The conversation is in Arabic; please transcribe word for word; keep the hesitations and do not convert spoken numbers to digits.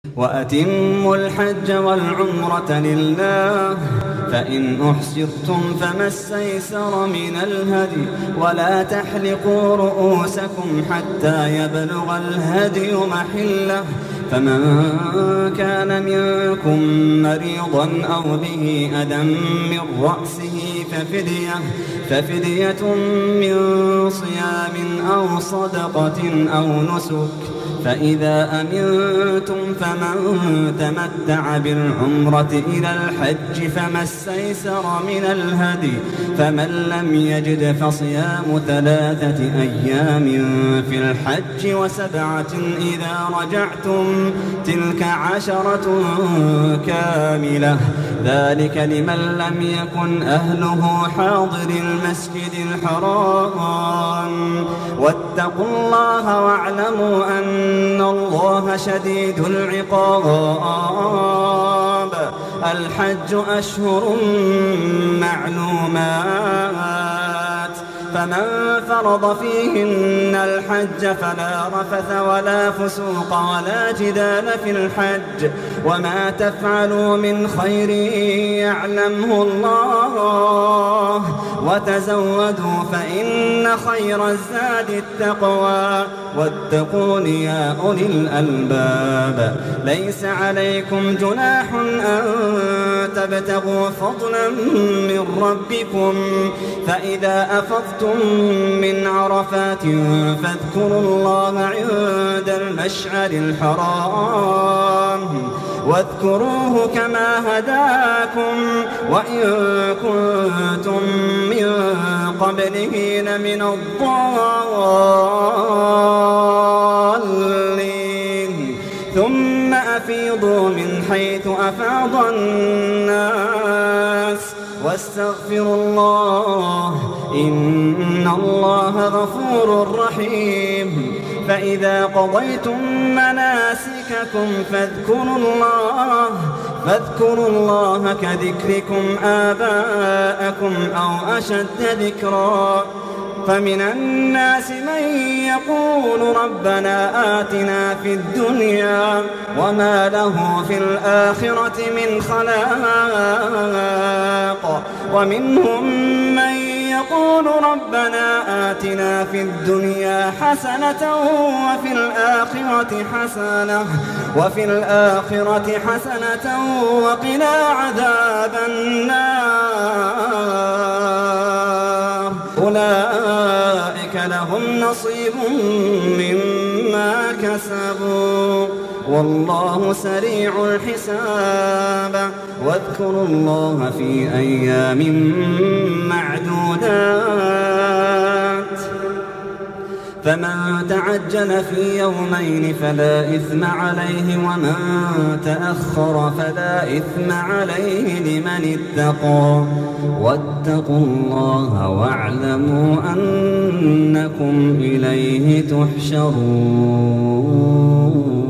وأتموا الحج والعمرة لله، فإن أحصرتم فما استيسر من الهدي، ولا تحلقوا رؤوسكم حتى يبلغ الهدي محله، فمن كان منكم مريضا أو به أذى من رأسه ففدية, ففدية من صيام أو صدقة أو نسك، فإذا أمنتم فمن تمتع بالعمرة إلى الحج فما استيسر من الهدي، فمن لم يجد فصيام ثلاثة أيام في الحج وسبعة إذا رجعتم، تلك عشرة كاملة، ذلك لمن لم يكن أهله حاضر المسجد الحرام. واتقوا الله واعلموا أن الله شديد العقاب. الحج أشهر معلومات، فمن فرض فيهن الحج فلا رفث ولا فسوق ولا جدال في الحج، وما تفعلوا من خير يعلمه الله، وتزودوا فإن خير الزاد التقوى، واتقون يا أولي الألباب. ليس عليكم جناح أن تبتغوا فضلا من ربكم، فإذا أفضتم من عرفات فاذكروا الله عند المشعر الحرام، واذكروه كما هداكم وإن كنتم من قبله لمن الضالين. ثم أفيضوا من حيث أفاض الناس واستغفروا الله إن الله غفور رحيم. فإذا قضيتم مناسككم فاذكروا الله فاذكروا الله كذكركم آباءكم أو أشد ذكرا. فمن الناس من يقول ربنا آتنا في الدنيا وما له في الآخرة من خلاق، ومنهم من يقول ربنا آتنا في الدنيا حسنة وفي الآخرة حسنة وفي الآخرة حسنة وقنا عذاب النار. أولئك لهم نصيب مما كسبوا والله سريع الحساب. واذكروا الله في أيام معدودات، فمن تعجل في يومين فلا إثم عليه، ومن تأخر فلا إثم عليه لمن اتقى. واتقوا الله واعلموا أنكم إليه تحشرون.